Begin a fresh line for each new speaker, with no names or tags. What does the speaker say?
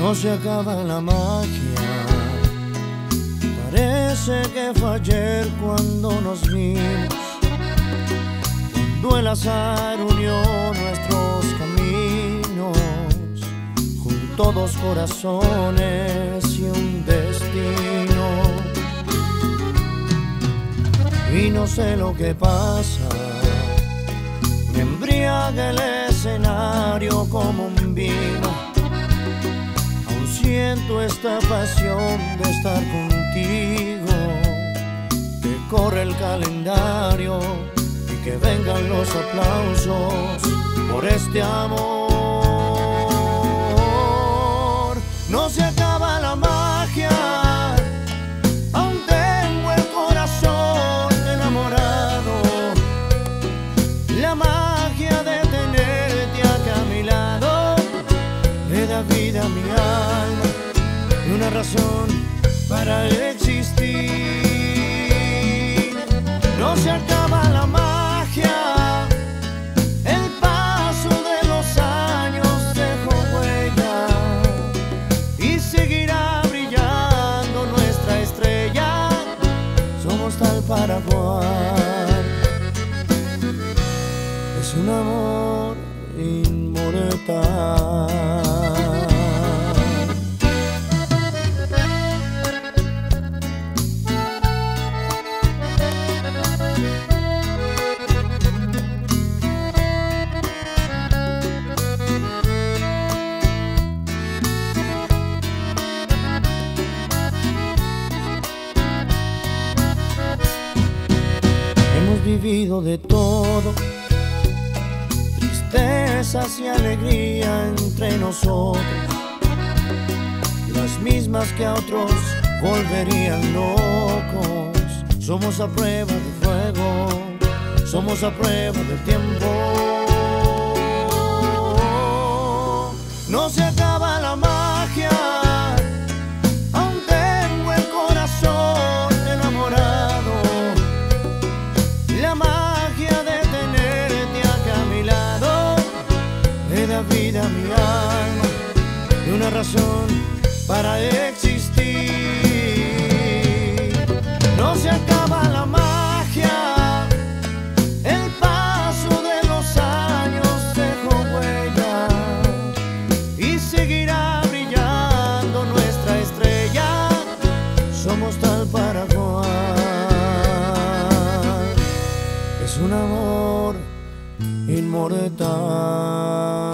No se acaba la magia. Parece que fue ayer cuando nos vimos, cuando el azar unió nuestros caminos, junto dos corazones y un destino. Y no sé lo que pasa, me embriaga el escenario como un vino. Aún siento esta pasión de estar contigo, que corre el calendario y que vengan los aplausos por este amor. No se acaba la magia, aún tengo el corazón enamorado. La magia de tenerte acá a mi lado le da vida a mi alma y una razón para existir. No se acaba la magia, el paso de los años dejó huella y seguirá brillando nuestra estrella. Somos tal para cual, es un amor inmortal. Hemos vivido de todo, tristezas y alegría entre nosotros, las mismas que a otros volverían locos. Somos a prueba de fuego, somos a prueba del tiempo. No se acaba la magia, aún tengo el corazón enamorado. La magia de tenerte acá a mi lado le da vida a mi alma y una razón para existir. No se acaba la magia, el paso de los años dejó huella y seguirá brillando nuestra estrella. Somos tal para cual, es un amor inmortal.